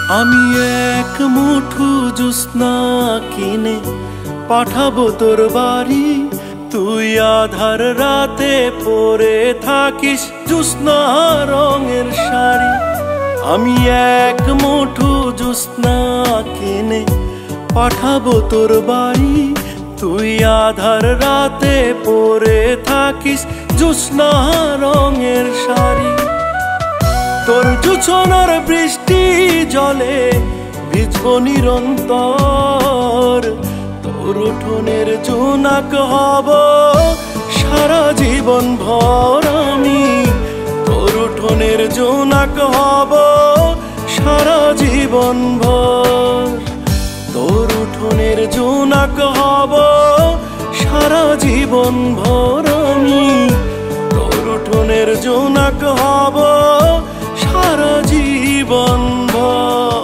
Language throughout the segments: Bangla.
আমি এক মুঠো জ্যোৎস্না কিনে পাঠাবো তোর বাড়ি, তুই আধার রাতে পরে থাকিস জ্যোৎস্না রঙের শাড়ি। আমি এক মুঠো জ্যোৎস্না কিনে পাঠাবো তোর বাড়ি, তুই আধার রাতে পরে থাকিস জ্যোৎস্না রঙের শাড়ি। তোর জোছনার বৃষ্টি জলে ভিজব নিরন্তর, তোর উঠোনের জোনাক হব সারা জীবন ভর। আমি তোর উঠোনের জোনাক হব সারা জীবন ভর, তোর উঠোনের জোনাক হব সারা জীবন ভর। আমি তোর উঠোনের জোনাক হব সারা জীবন ভর।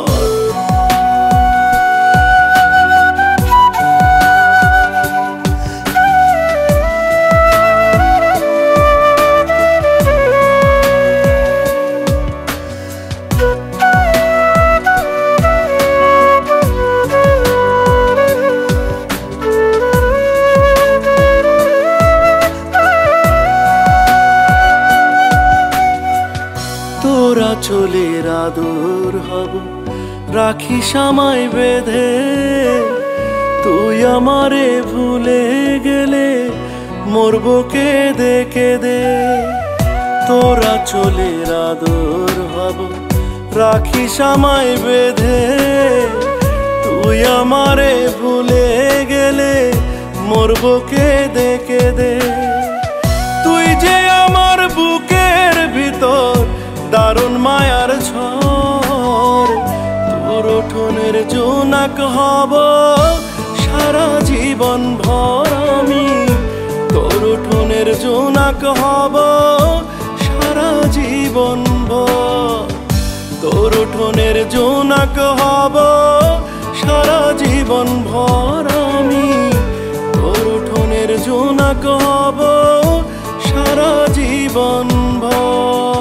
তোরা চলের আদর হব রাখিস আমায় বেঁধে, তুই আমারে ভুলে গেলে মরবো কেঁদে কেঁদে। তোরা চলের আদর হব রাখিস আমায় বেঁধে, তুই আমারে ভুলে গেলে মরবো কেঁদে কেঁদে। তুই যে আমার বুকের ভিতর দারুণ মায়ার ঝড়, তোর উঠোনের জোনাক হব সারা জীবন ভর। আমি তোর উঠোনের জোনাক হব সারা জীবন ভর, তোর উঠোনের জোনাক হব সারা জীবন ভর। আমি তোর উঠোনের জোনাক হব সারা জীবন ভর।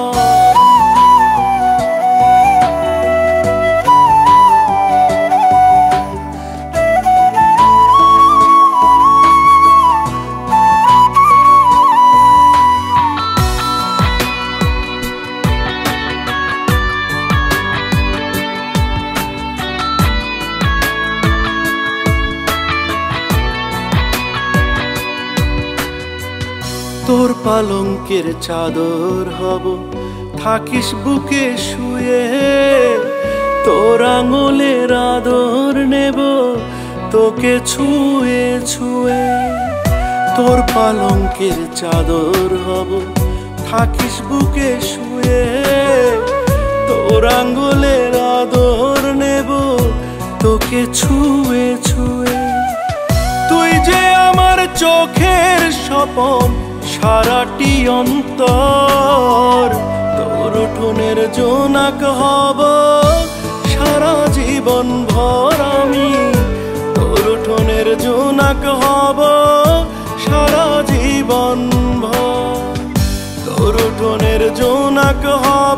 তোর পালঙ্কের চাদর হব থাকিস বুকে শুয়ে, তোর আঙুলের আদর নেব তোকে ছুঁয়ে ছুঁয়ে। তোর পালঙ্কের চাদর হব থাকিস বুকে শুয়ে, তোর আঙুলের আদর নেব তোকে ছুঁয়ে ছুঁয়ে। তুই যে আমার চোখের স্বপন সারাটি অন্তর, তোর উঠোনের জোনাক হব সারা জীবন ভর। আমি তোর উঠোনের জোনাক হব সারা জীবন ভর, তোর উঠোনের জোনাক হব